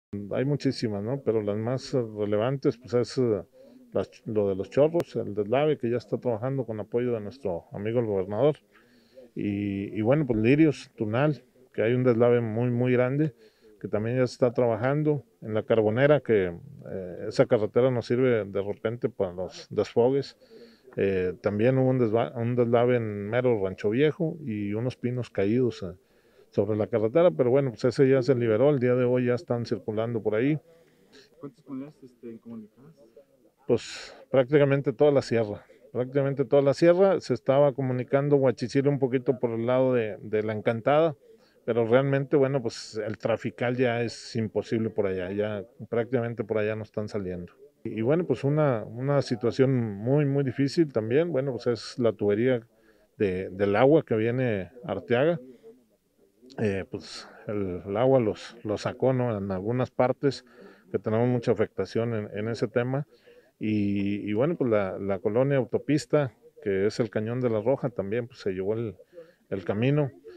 Hay muchísimas, ¿no? Pero las más relevantes, pues es lo de los chorros, el deslave que ya está trabajando con apoyo de nuestro amigo el gobernador. Y bueno, pues Lirios, Tunal, que hay un deslave muy, muy grande, que también ya se está trabajando. En la Carbonera, que esa carretera nos sirve de repente para los desfogues. También hubo un deslave en mero Rancho Viejo y unos pinos caídos sobre la carretera, pero bueno, pues ese ya se liberó, el día de hoy ya están circulando por ahí. ¿Cuántas comunidades incomunicadas? Pues prácticamente toda la sierra, se estaba comunicando Huachichile un poquito por el lado de la Encantada, pero realmente, bueno, pues el trafical ya es imposible por allá, ya prácticamente por allá no están saliendo. Y bueno, pues una situación muy, muy difícil también, bueno, pues es la tubería del agua que viene a Arteaga. Pues el agua lo sacó, ¿no? En algunas partes que tenemos mucha afectación en ese tema. Y bueno, pues la colonia autopista, que es el Cañón de la Roja, también pues, se llevó el camino.